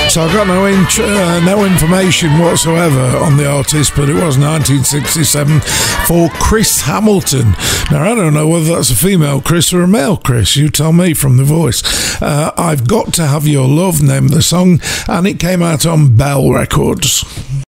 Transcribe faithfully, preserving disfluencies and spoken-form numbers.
So I got no int- uh, no information whatsoever on the artist, but it was nineteen sixty-seven for Chris Hamilton. Now I don't know whether that's a female Chris or a male Chris. You tell me from the voice. Uh, I've Got to Have Your Love, named the song, and it came out on Bell Records.